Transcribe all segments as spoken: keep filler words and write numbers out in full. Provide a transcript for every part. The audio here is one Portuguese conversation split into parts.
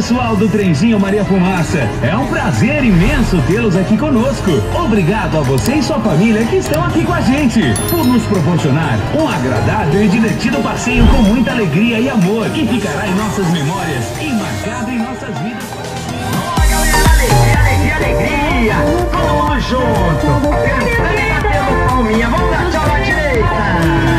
pessoal do Trenzinho Maria Fumaça, é um prazer imenso tê-los aqui conosco. Obrigado a você e sua família que estão aqui com a gente, por nos proporcionar um agradável e divertido passeio com muita alegria e amor, que ficará em nossas memórias e marcado em nossas vidas. Olá, galera, alegria, alegria, alegria! Todo mundo junto, cantando e batendo palminha. Vamos dar tchau na direita!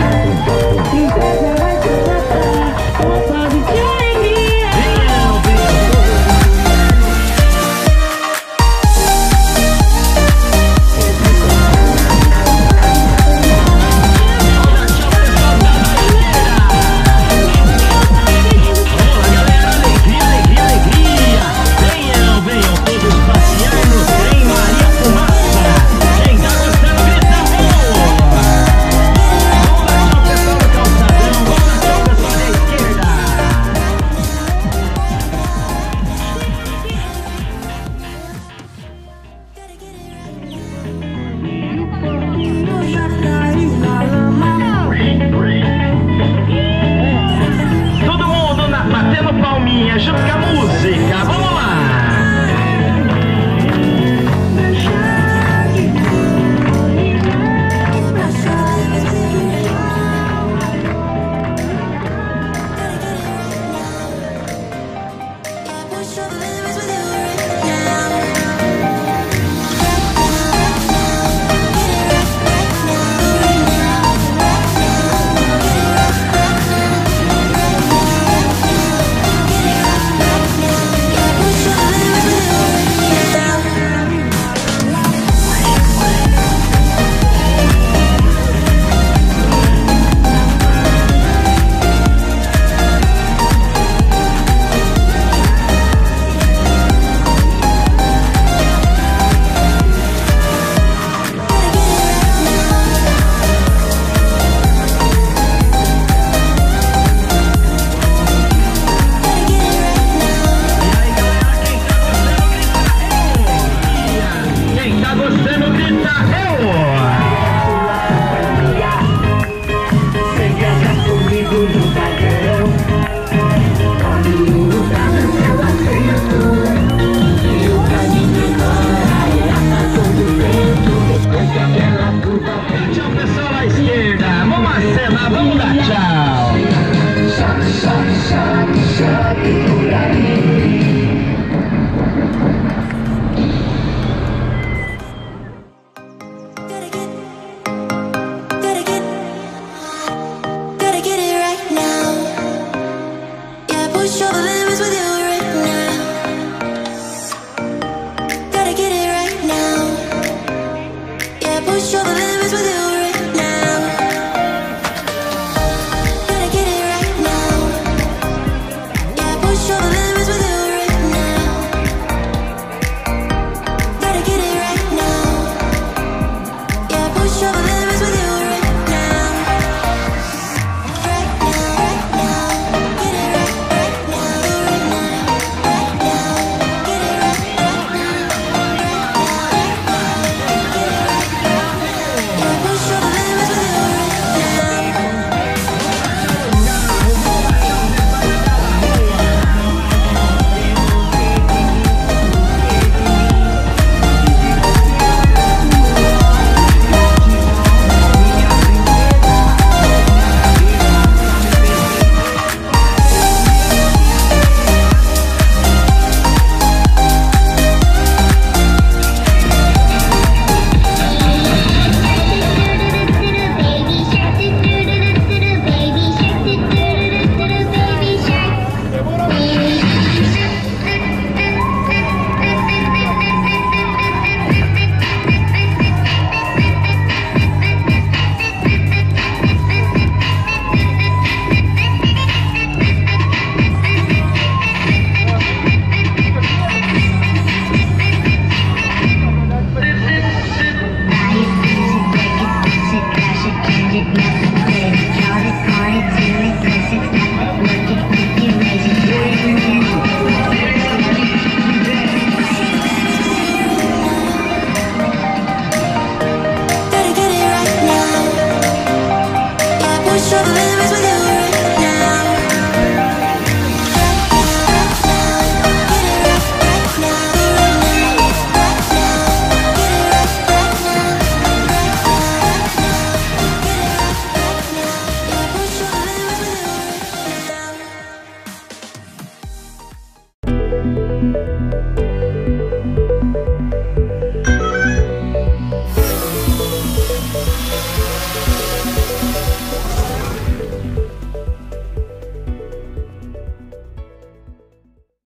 Struggling with you.